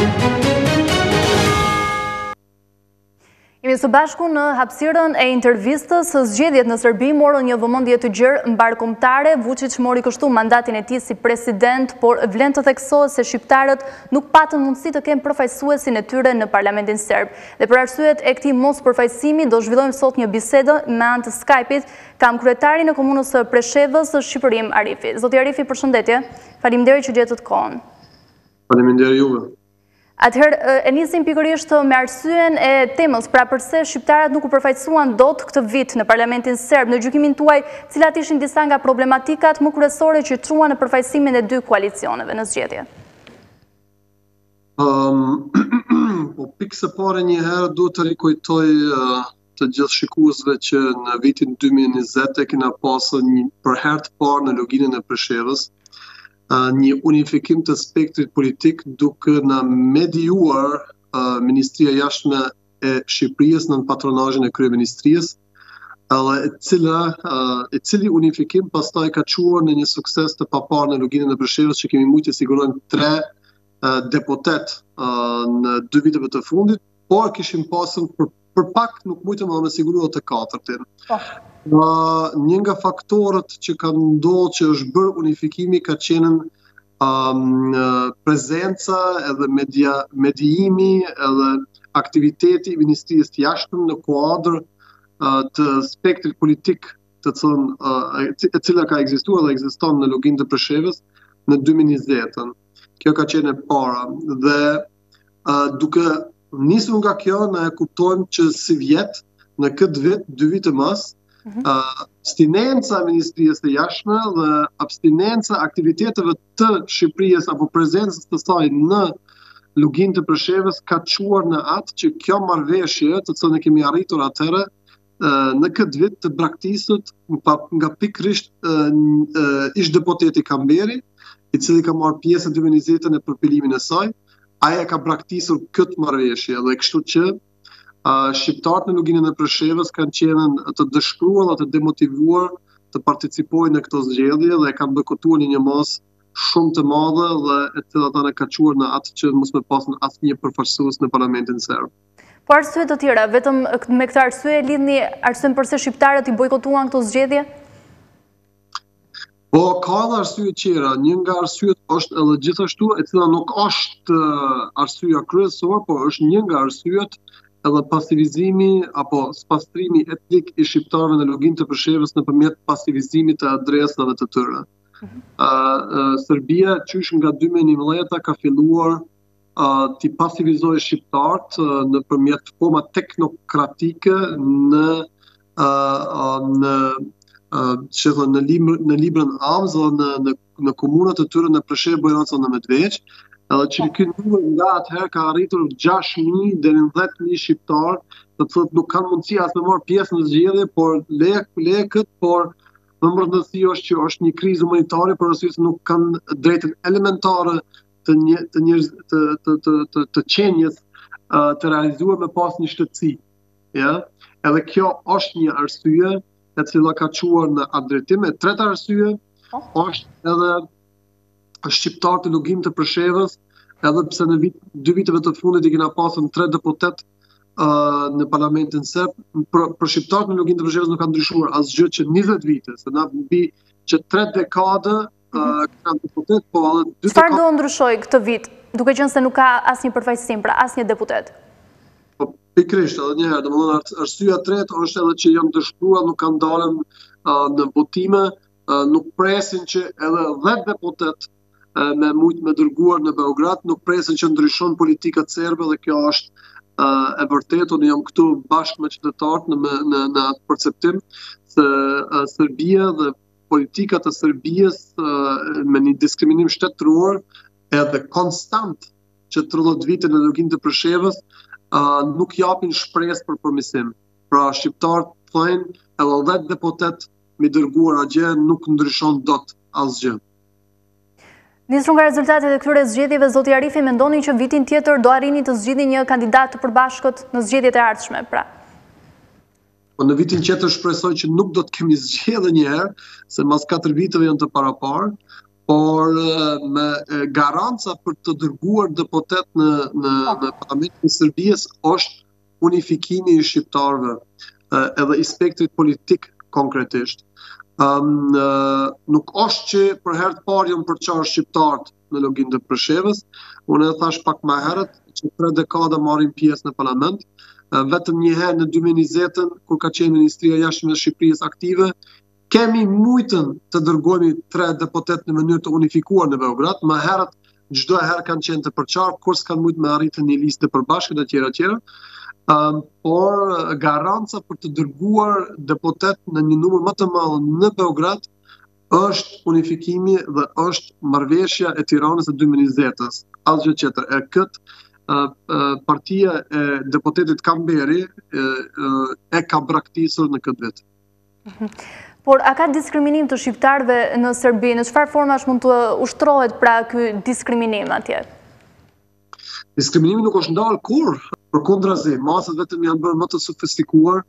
Jemi së bashku në hapësirën e intervistës. Zgjedhjet në Serbi morën një vëmendje të gjerë mbarkombëtare. Vučić mori kështu mandatin e tij si president, por vlen të theksohet se shqiptarët nuk patën mundësi të kenë përfaqësuesin e tyre në parlamentin serb. Dhe për arsyet e këtij mos përfaqësimi do zhvillojmë sot një bisedë me anë të Skype-it. Kam kryetarin e komunës së Preshevës, Shqipërim Arifi. Zoti Arifi, përshëndetje. Faleminderit që gjetët kohën. Faleminderit juve. Atëherë, e nisim pikërisht me arsyen e temës, pra përse shqiptarët nuk u përfaqësuan dot këtë vit në parlamentin serb. Në gjykimin tuaj, cilat ishin disa nga problematikat më kryesore që çuan në përfaqësimin e dy koalicioneve në zgjedhje? Po pikë së pare një herë duhet të rikujtoj të gjithë shikuesve që në vitin 2020 e kena pasur për herë të parë në loginën e Preshevës një unifikim të spektrit politik duke na mediuar Ministria e Jashtme e Shqipërisë në patronazhin e kryeministrisë, e cili unifikim pastaj ka çuar në një sukses të paparë në loginën e Preshevës që kemi mujtë të sigurojmë 3 deputet në 2 viteve të fundit, por kishim pasur për pak nuk mujtëm me sigurua të 4-tin. Një nga faktorët që kanë ndodhur që është bërë unifikimi ka qenë prezenca edhe mediimi edhe aktiviteti i Ministrisë të Jashtme në kuadër të spektrit politik të cilën e cila ka ekzistuar dhe ekziston në loginë të Preshevës në 2020-ën. Kjo ka qenë e para dhe duke nisur nga kjo ne kuptojmë që si vjet në këtë vit, 2 vite mas, abstinenca e Ministrisë të Jashtme dhe abstinenca aktiviteteve të Shqipërisë apo prezencës të saj në loginë të Preshevës ka çuar në atë që kjo marrëveshje të cilën e kemi arritur atëherë në këtë vit të braktisët nga pikërisht ish deputeti Kamberi, i cili ka marrë pjesë në 2020 në përpilimin e saj. Aja ka braktisur këtë marrëveshje dhe kështu që shqiptarët në loginën e Preshevës kanë qenë të dëshpëruar dhe të demotivuar të participojnë në këto zgjedhje dhe kanë boikotuar një masë shumë të madhe dhe e cila ata ka çuar në atë që mos me pasën asnjë përfaqësues në parlamentin serb. Po arsye të tjera, vetëm me këtë arsye lidhni arsyen pse shqiptarët i boikotuan këto zgjedhje? Po, ka edhe arsye tjera. Një nga arsyet është edhe gjithashtu, e cila nuk është arsyeja kryesore, por është një nga arsyet edhe pasivizimi apo spastrimi etnik i shqiptarëve në loginë të Preshevës nëpërmjet pasivizimit të adresave të tyre. Serbia, qysh nga 2011 ka filluar t'i pasivizojë shqiptarët nëpërmjet forma teknokratike në librën Amz dhe në komunat e tyre në Preshevë, Bojraca dhe Medveç, edhe që këtu nga atëherë ka arritur 6.000 deri në 10.000 shqiptarë, të cilët nuk kanë mundësi as me marrë pjesë në zgjedhje, por le këtë, por më rëndësi është që është një krizë humanitare për arsye se nuk kanë drejtën elementare të qenjes të realizuar me pas një shtetësi. Edhe kjo është një arsye e cila ka çuar në atë drejtim. E treta arsye është edhe shqiptarët e loginë të Preshevës, edhe pse në 2 viteve të fundit i kena pasur 3 deputet në parlamentin serb, për shqiptarët në loginë të Preshevës nuk ka ndryshuar asgjë që 20 vite, se na mbi që 3 dekade kanë deputet, po edhe 2 Çfarë do ndryshoj këtë vit, duke qenë se nuk ka asnjë përfaqësim, pra asnjë deputet? Po pikërisht, edhe një herë, domethënë arsyeja e tretë është edhe që janë dëshpëruar, nuk kanë dalën në votime, nuk presin që edhe 10 deputet me mujt me dërguar në Beograd, nuk presin që ndryshon politikat serbe dhe kjo është e vërtetë. Unë jam këtu bashkë me qytetarët në atë perceptim se Serbia dhe politikat e Serbisë me një diskriminim shtetëror edhe konstant që 30 vite në loginë të Preshevës nuk japin shpresë për përmirësim. Pra shqiptarët thonë edhe 10 deputet me dërguar atje nuk ndryshon dot asgjë. Nisur nga rezultatet e këtyre zgjedhjeve, zoti Arifi, mendoni që vitin tjetër do arrini të zgjidhni një kandidat të përbashkët në zgjedhjet e ardhshme, pra? Po në vitin tjetër shpresoj që nuk do të kemi zgjedhje një herë, se mas 4 viteve janë të paraparë, por me garanca për të dërguar deputet në Parlamentin e Serbisë është unifikimi i shqiptarëve, edhe i spektrit politik konkretisht. Nuk është që për herë të parë janë përçarë shqiptarët në loginë të Preshevës. Unë e thash pak më herët që 3 dekada marrin pjesë në parlament. Vetëm një herë në 2020, kur ka qenë Ministria e Jashtme e Shqipërisë aktive, kemi mujtën të dërgojmë 3 deputet në mënyrë të unifikuar në Beograd. Më herët çdo herë kanë qenë të përçarë, kur s'kan mujtë me arritën një listë të përbashkët etj. Por garanca për të dërguar deputet në një numër më të madh në Beograd është unifikimi dhe është marrëveshja e Tiranës së 2020-s. Asgjë tjetër. Partia e deputetit Kamberi e ka braktisur në këtë vit. Por a ka diskriminim të shqiptarëve në Serbi? Në çfarë formash mund të ushtrohet pra ky diskriminim atje? Diskriminimi nuk është ndarë kurrë. Përkundrazi, masat vetëm janë bërë më të sofistikuar.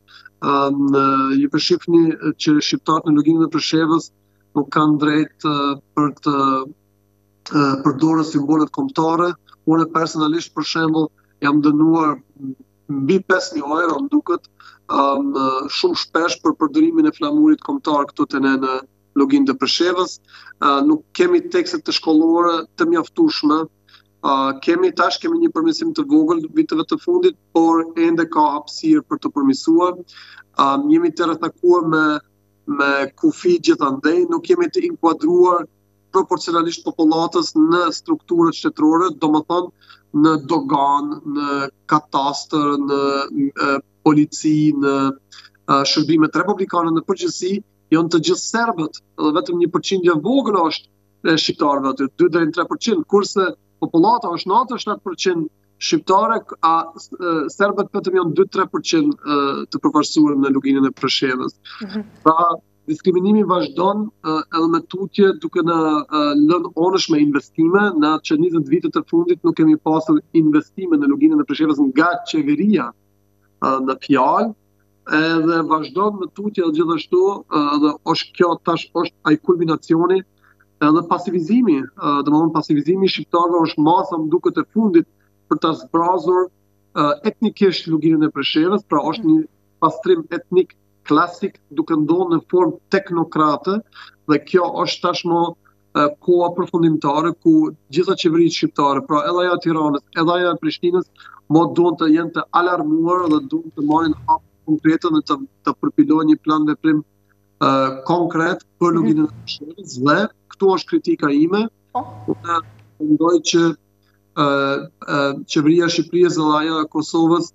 Ju përshifni që shqiptarët në loginën e Preshevës nuk kanë drejt për të përdorur simbolet kombëtare. Unë personalisht, për shembull, jam dënuar mbi 5.000 euro, më duket, shumë shpesh për përdorimin e flamurit kombëtar këtu te ne në loginën e Preshevës. Nuk kemi tekstet të shkollore të mjaftueshme. Kemi një përmirësim të vogël viteve të fundit, por ende ka hapësirë për të përmirësuar. Jemi të rrethakuar me kufi gjithandej, nuk jemi të inkuadruar proporcionalisht popullatës në strukturët shtetërore, domethënë në dogan, në katastër, në polici, në shërbimet republikane në përgjithësi, janë të gjithë serbët, dhe vetëm 1% vogël është shqiptarëve aty, 2-3%, kurse popullata është 97% shqiptare, a serbët vetëm janë 2-3% të përfaqësuar në loginën e Preshevës. Pra, diskriminimi vazhdon edhe me tutje duke na lënë onësh me investime. Në atë 20 vitet e fundit nuk kemi pasur investime në loginën e Preshevës nga qeveria në fjalë, edhe vazhdon me tutje dhe gjithashtu, dhe është kjo tash është ai kulminacioni edhe pasivizimi, domethënë pasivizimi i shqiptarëve është masa më duket e fundit për ta zbrazur etnikisht loginën e Preshevës, pra është një pastrim etnik klasik duke ndonë në formë teknokrate, dhe kjo është tashmë koha përfundimtare ku gjitha qeveritë shqiptare, pra edhe ajo e Tiranës, edhe ajo e Prishtinës, duan të jenë të alarmuar dhe duan të marrin hap konkrete dhe të përpilojnë një plan veprim konkret për loginën e Preshevës. Dhe këtu është kritika ime. Unë mendoj që qeveria e Shqipërisë dhe ajo e Kosovës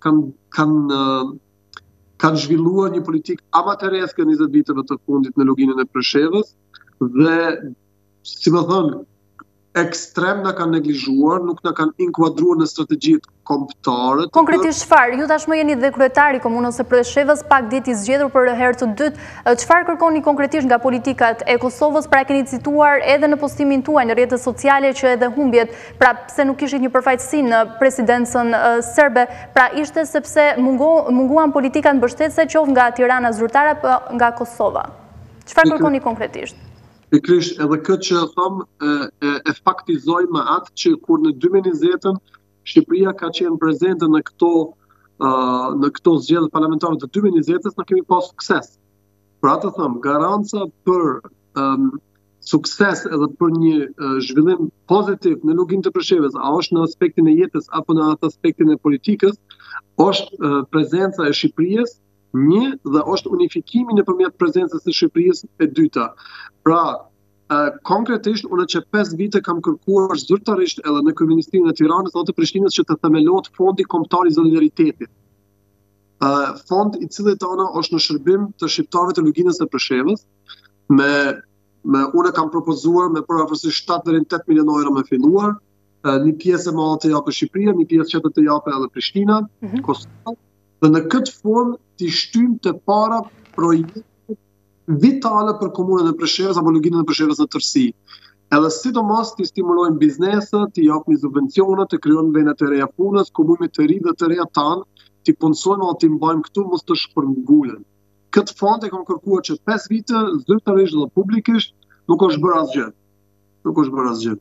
kanë zhvilluar një politikë amatereske 20 viteve të fundit në loginën e Preshevës dhe, si më thënë, ekstrem na kanë neglizhuar, nuk na kanë inkuadruar në strategjitë kombëtare. Konkretisht çfarë? Ju tashmë jeni dhe kryetari i komunës së Preshevës, pak ditë i zgjedhur për herë të dytë. Çfarë kërkoni konkretisht nga politikat e Kosovës? Pra keni cituar edhe në postimin tuaj në rrjetet sociale që edhe humbjet, pra pse nuk kishit një përfaqësi në presidencën serbe, pra ishte sepse munguan politikat mbështetëse qoftë nga Tirana zyrtare apo nga Kosova. Çfarë kërkoni konkretisht? Pikërisht edhe këtë që thëmë e faktizoj me atë që kur në 2020 Shqipëria ka qenë prezente në këto zgjedhje parlamentare të 2020-s, ne kemi pas sukses. Pra të thëmë, garanca për sukses edhe për një zhvillim pozitiv në loginën të Preshevës, a është në aspektin e jetës apo në atë aspektin e politikës, është prezenca e Shqipërisë, një, dhe është unifikimi nëpërmjet prezencës së Shqipërisë e dyta. Pra, konkretisht, unë që 5 vite kam kërkuar zyrtarisht edhe në Kryeministrinë e Tiranës dhe të Prishtinës që të themelohet Fondi Kombëtar i Solidaritetit. Fond i cili tona është në shërbim të shqiptarëve të loginës së Preshevës, unë kam propozuar me përafërsisht 7-8 milion euro me filluar, një pjesë e madhe të japë Shqipëria, një pjesë që të japë edhe Prishtina, Kosova, dhe në këtë formë t'i shtym të para projekte vitale për komunën e Preshevës apo loginën e Preshevës në tërësi. Edhe sidomos t'i stimulojmë bizneset, t'i japëmi subvencione, të krijojmë vende të reja punës, komunët të ri dhe të reja tanë, t'i punësojmë o t'i mbajmë këtu mos të shpërngulen. Këtë fond e kam kërkuar që 5 vite zyrtarisht dhe publikisht nuk është bërë asgjë. nuk është bërë asgjë.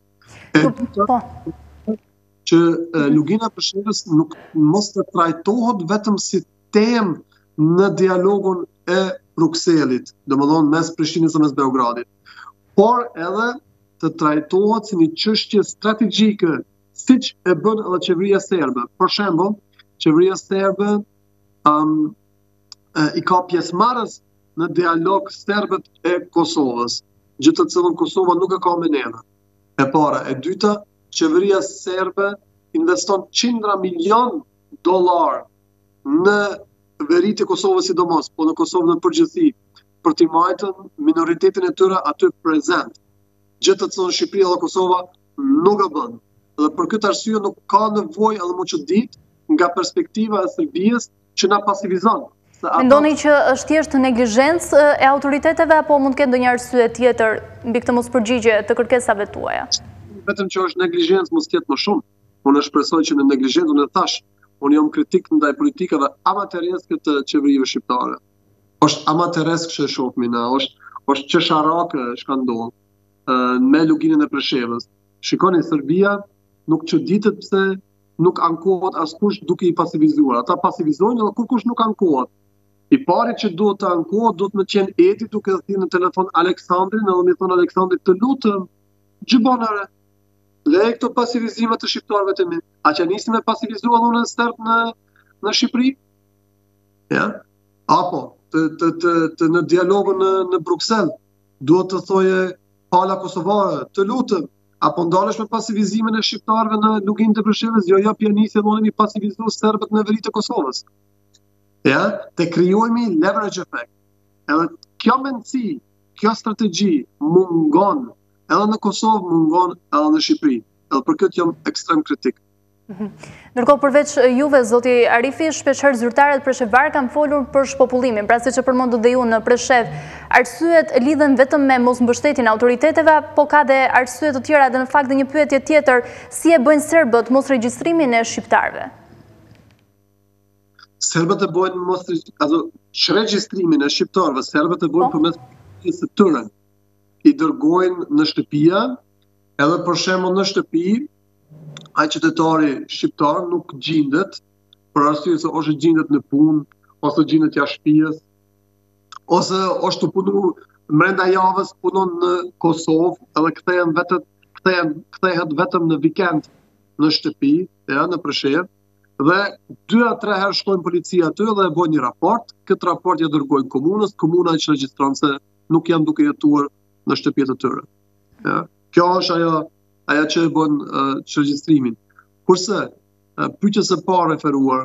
Që Lugina Preshevës nuk mos të trajtohet vetëm si temë në dialogun e Brukselit, domethënë mes Prishtinës dhe mes Beogradit, por edhe të trajtohet si një çështje strategjike, siç e bën edhe qeveria serbe. Për shembull, qeveria serbe i ka pjesëmarrës në dialog serbët e Kosovës, gjë të cilën Kosova nuk e ka me neve. E para, e dyta, qeveria serbe investon $100 milion në veri të Kosovës sidomos, po në Kosovë në përgjithësi, për t'i mbajtur minoritetin e tyre aty prezent. Gjë të cilën Shqipëria dhe Kosova nuk e bën. Dhe për këtë arsye nuk ka nevojë edhe më çudit nga perspektiva e Serbisë që na pasivizon. Mendoni që është thjesht neglizhencë e autoriteteve apo mund të ketë ndonjë arsye tjetër mbi këtë mospërgjigje të kërkesave tuaja? Vetëm që është neglizhencë mos tjetë më shumë. Unë shpresoj që në neglizhencë, unë thash, unë jam kritik ndaj politikave amatereske të qeverive shqiptare. Është amateresk që e shohmi na, është qesharake çka ndodh me Luginën e Preshevës. Shikoni, Serbia nuk çuditet pse nuk ankohet askush duke i pasivizuar. Ata pasivizojnë edhe kurkush nuk ankohet. I pari që duhet të ankohet, duhet me qenë eti duke thënë në telefon Aleksandrin, edhe më thonë Aleksandrit të lutëm, gjybonare, le këto pasivizimet të shqiptarëve të mi. A që nisim me pasivizua unë në stërp në Shqipëri? Ja? Apo, të në dialogun në Bruxelles, duhet të thoje pala kosovare, të lutëm, apo ndalesh me pasivizimin e shqiptarëve në Luginën e Preshevës, jo pianisi edhe unë mi pasivizu serbët në veri të Kosovës. Ja, të krijojmë leverage effect. Edhe kjo mendësi, kjo strategji mungon edhe në Kosovë, mungon edhe në Shqipëri. Edhe për këtë jam ekstrem kritik. Ndërkohë, përveç juve, zoti Arifi, shpeshherë zyrtarët preshevar kanë folur për shpopullimin, pra siç e përmendu dhe ju në Preshev. Arsyet lidhen vetëm me mosmbështetjen e autoriteteve, po ka dhe arsye të tjera, dhe në fakt dhe një pyetje tjetër, si e bëjnë serbët mos regjistrimin e shqiptarëve? Serbët e bojnë regjistrimin e shqiptarëve, serbët e bojnë përmes së tyre. I dërgojnë në shtëpia, edhe për shembull në shtëpi, ai qytetari shqiptar nuk gjendet, për arsye se ose gjendet në punë, ose gjendet jashtë shtëpisë, ose është të punu brenda javës punon në Kosovë, edhe kthehet vetëm në vikend në shtëpi, në Preshevë, dhe 2-3 herë shkojnë policia aty dhe e bojnë një raport, këtë raport ja dërgojnë komunës, komuna që regjistron se nuk janë duke jetuar në shtëpitë e tyre. Kjo është ajo që e bën regjistrimin. Kurse pyetjes së parë referuar,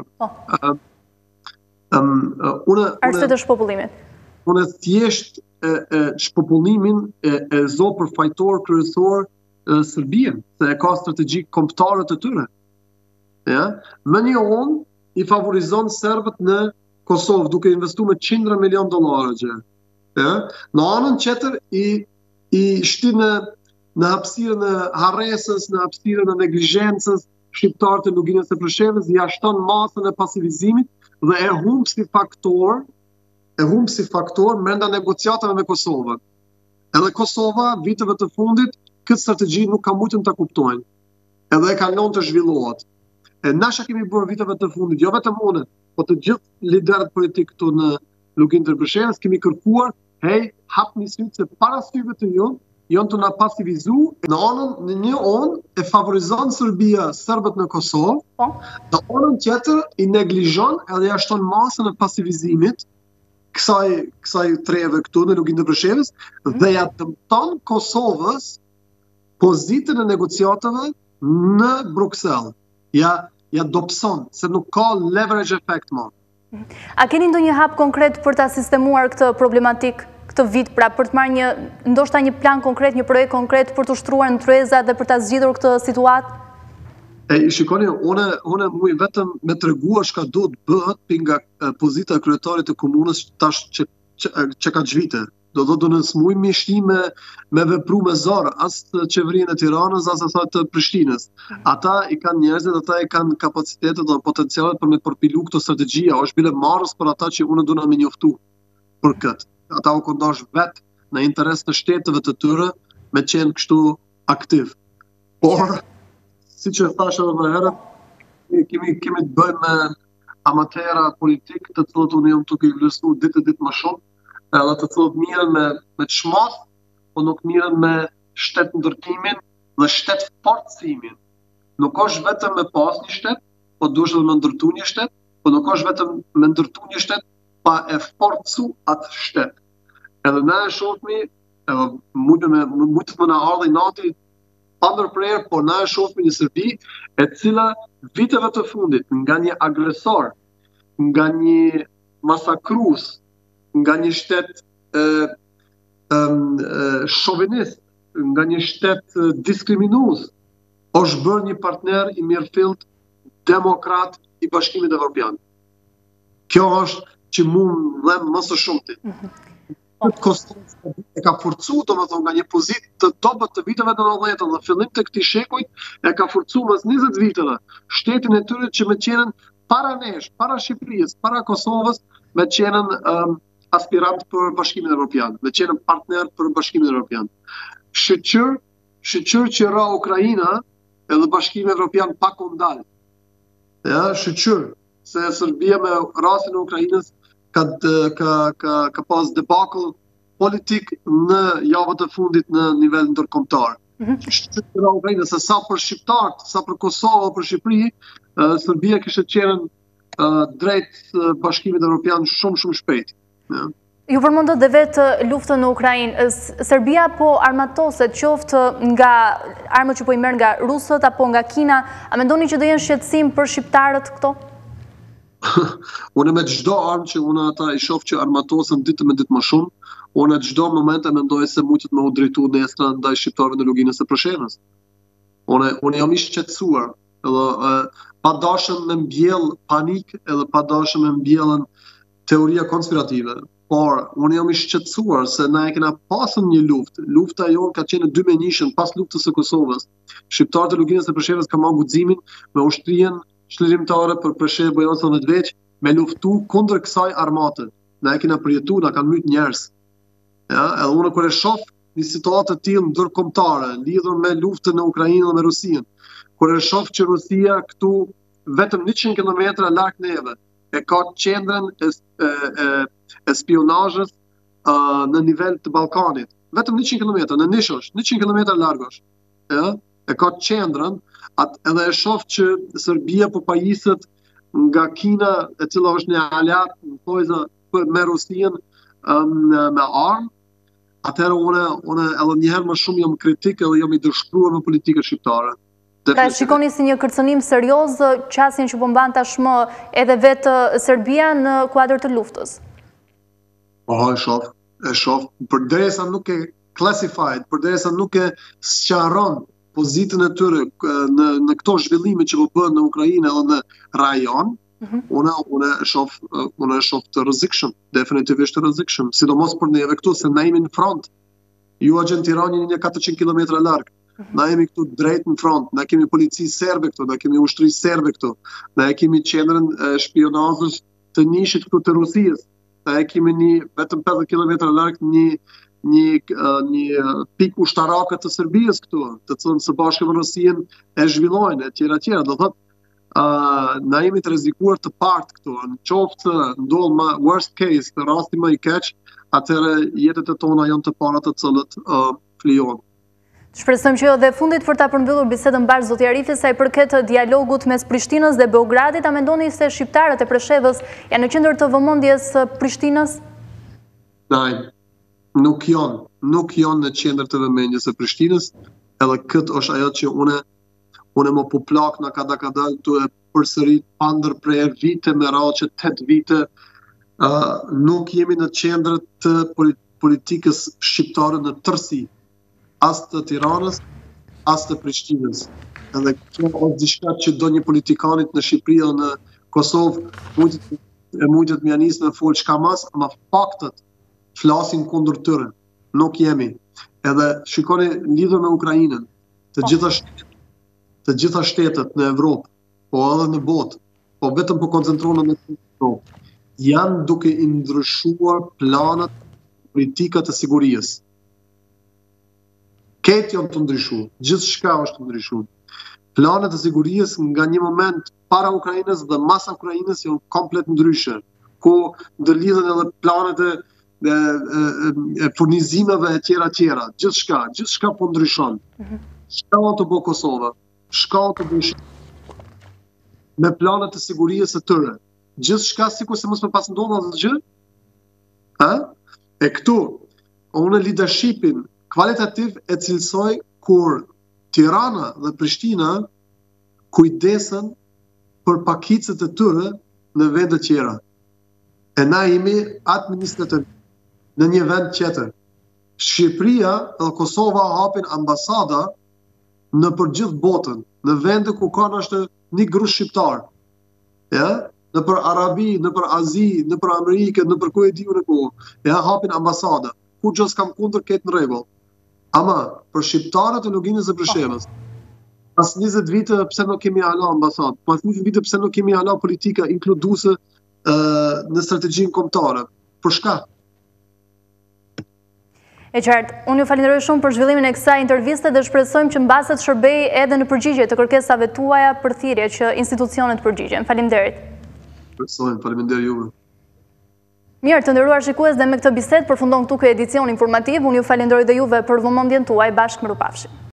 arsyet e shpopullimit. Unë thjesht shpopullimin e zë përfajtor kryesor Serbien, se e ka strategji kombëtare të tyre. Më një onë i favorizon serbët në Kosovë duke investuar me $100 milion gjë. Në anën tjetër i shtin në hapësirën e harresës, në hapësirën e neglizhencës, shqiptarët e Luginës së Preshevës ja shton masën e pasivizimit dhe e humb si faktor brenda negociatave me Kosovën. Edhe Kosova viteve të fundit këtë strategji nuk ka mujtën ta kuptojnë. Edhe e ka lënë të zhvillohet. E nasha kemi bërë viteve të fundit, jo vetëm unë, po të gjithë liderët politik këtu në Luginën e Preshevës kemi kërkuar, hapni sytë se para syve të ju janë të na pasivizu, në një onë e favorizon Serbia serbët në Kosovë, në onën tjetër i neglizhon edhe ja shton masën e pasivizimit kësaj treve këtu në Luginën e Preshevës dhe ja dëmton Kosovës pozitën e negociatave në Bruxelles. Ja dopson, se nuk ka leverage effect më. A keni ndonjë hap konkret për ta sistemuar këtë problematik këtë vit, pra për të marrë ndoshta një plan konkret, një projekt konkret për të ushtruar ndryeza dhe për ta zgjidhur këtë situatë? Shikoni, unë muj vetëm me treguar çka duhet bëhet nga pozita e kryetarit të komunës tash që ka gjvite. Do në smuj mi shti me vepru me zorë, as të qeverinë e Tiranës, as të Prishtinës. Ata i kanë njerëzit, ata i kanë kapacitetet dhe potencialet për me përpilu këtë strategjia, është bile marrës për ata që unë duna me njoftu për këtë. Ata u kondosh vetë në interes të shtetëve të tyre, me qenë kështu aktiv. Por, si që thashë edhe më herët, kemi të bëjmë me amatera politik, të cilët unë jam duke i vlerësuar ditë më shumë, edhe të cilët miren me çmos, po nuk miren me shtet ndërtimin dhe shtet forcimin. Nuk është vetëm me pas një shtet, po duhet edhe me ndërtu një shtet, po nuk është vetëm me ndërtu një shtet, pa e forcu atë shtet. Edhe na e shohmi, edhe mund të më na ardhi nati pa ndërprerje, po na e shohmi një Serbi e cila viteve të fundit nga një agresor, nga një masakrues, nga një shtet shovinist, nga një shtet diskriminues, është bërë një partner i mirëfillt demokrat i Bashkimit Evropian. Kjo është që mund dhe më së shumti. Kosovë e ka forcu, domethënë, nga një pozitë të dobët të viteve të 90-të dhe fillim të këtij shekujt e ka forcu mas 20 viteve shtetin e tyre që me qenën para nesh, para Shqipërisë, para Kosovës, me qenën aspirant për Bashkimin Evropian, me qenën partner për Bashkimin Evropian. Shqyr që ra Ukraina edhe Bashkimi Evropian pa kundal. Ja, shqyr se Serbia me rastin e Ukrainës ka pas debakëll politik në javët e fundit në nivel ndërkombëtar. Shqyr ra Ukraina, se sa për shqiptarët, sa për Kosovë, për Shqipëri, Serbia kishte qenë drejt Bashkimit Evropian shumë shpejt. Ja. Ju përmendët dhe vetë luftën në Ukrainë. Serbia po armatoset qoftë nga armët që po i merr nga rusët apo nga Kina. A mendoni që do jenë shqetësim për shqiptarët këto? Unë me çdo armë që unë ata i shoh që armatosen ditë me ditë më shumë, unë çdo moment e mendoj se mund të më u drejtu nesër ndaj shqiptarëve në luginës së Preshevës. Unë jam i shqetësuar, edhe pa dashur me mbjell panik, edhe pa dashur me mbjellën teoria konspirative. Por, unë jam i shqetësuar se na e kena pasur një luftë. Lufta jonë ka qenë 2001 pas luftës së Kosovës. Shqiptarët e luginës së Preshevës kanë marrë guximin me ushtrinë çlirimtare për Preshevë Bojanosa 19 vjeç me luftu kundër kësaj armate. Na e kena përjetuar, na kanë myt njerëz. Ja, edhe unë kur e shoh një situatë të tillë ndërkombëtare lidhur me luftën në Ukrainë dhe me Rusinë, kur e shoh që Rusia këtu vetëm 100 kilometra larg neve e ka qendrën e spionazhës në nivel të Ballkanit. Vetëm 100 km në Nishosh, 100 km larg është. Ja, e ka qendrën, edhe e shoh që Serbia po pajiset nga Kina, e cila është një aleat me Rusinë me armë. Atëherë unë edhe një herë më shumë jam kritik edhe jam i dëshpëruar me politikën shqiptare. Pra shikoni si një kërcënim serioz qasjen që po mban tashmë edhe vetë Serbia në kuadër të luftës. E shoh, përderisa nuk e classified, përderisa nuk e sqaron pozitën e tyre në këto zhvillime që po bëhen në Ukrainë edhe në rajon, unë e shoh të rrezikshëm, definitivisht të rrezikshëm, sidomos për neve këtu se na jemi në front. Ju agent Tirani një 400 km larg. Na jemi këtu drejt në front, na kemi polici serbe këtu, na kemi ushtri serbe këtu, na kemi qendrën shpionazës të nishit këtu të Rusisë, na kemi vetëm 50 km larg një pikë ushtarake të Serbisë këtu, të cilën së bashku me Rusinë e zhvillojnë, etj. Do thotë, na jemi të rrezikuar të partë këtu, në qoftë ndodh më worst case, të rasti më i keq, atëherë jetët e tona janë të para të cilët flijojnë. Shpresojmë që dhe fundit për ta përmbyllur bisedën bashkë zoti Arifi sa i përket dialogut mes Prishtinës dhe Beogradit, a mendoni se shqiptarët e Preshevës janë në qendër të vëmendjes së Prishtinës? Nuk janë në qendër të vëmendjes së Prishtinës, edhe këtë është ajo që unë më puplak në kada të e përsërit pa ndërprerje vite me radhë që 8 vite nuk jemi në qendër të politikës shqiptare në tërësi. As të Tiranës, as të Prishtinës. Edhe kjo është diçka që do një politikanit në Shqipëri dhe në Kosovë mund të më nis me fol çka mas, ama faktet flasin kundër tyre. Nuk jemi. Edhe shikoni lidhur me Ukrainën, të gjitha shtetet në Evropë, po edhe në botë, po vetëm po koncentrohen në Evropë, janë duke i ndryshuar planët politikat të sigurisë. Ketë janë të ndryshu, gjithë shka është të ndryshu. Planet e sigurisë nga një moment para Ukrajinës dhe mas Ukrajinës janë komplet ndryshe, ku ndërlidhen edhe planet e furnizimeve e tjera, gjithë shka po ndryshon. Shka të bo Kosova, shka të bëjë me planet e sigurisë e tëre. Gjithë shka si ku se mos me pas ndodha dhe gjë? E këtu, unë leadershipin kvalitativ e cilësoj kur Tirana dhe Prishtina kujdesen për pakicët e tyre në vende tjera. E na jemi administrativ në një vend tjetër. Shqipëria dhe Kosova hapin ambasada në për gjithë botën, në vende ku kanë është një grup shqiptar. Ja? Në për Arabi, në për Azi, në për Amerikë, në për ku e diu në ku. Ja, hapin ambasada. Kur gjës kam kundër ketë në rregull. Ama, për shqiptarët e Luginës dhe Prishevës, pas 20 vite pse nuk kemi hala ambasadë, pas 20 vite pse nuk kemi hala politika inkluduese në strategjinë kombëtare. Për shka? E qartë, unë ju falenderoj shumë për zhvillimin e kësaj interviste dhe shpresojmë që mbase të shërbej edhe në përgjigje të kërkesave tuaja për thirrje që institucionet përgjigjen. Faleminderit. Faleminderit juve. Mirë, të nderuar shikues, dhe me këtë bisedë përfundon këtu ky edicion informativ. Unë ju falenderoj dhe juve për vëmendjen tuaj. Bashkë më rupafshim.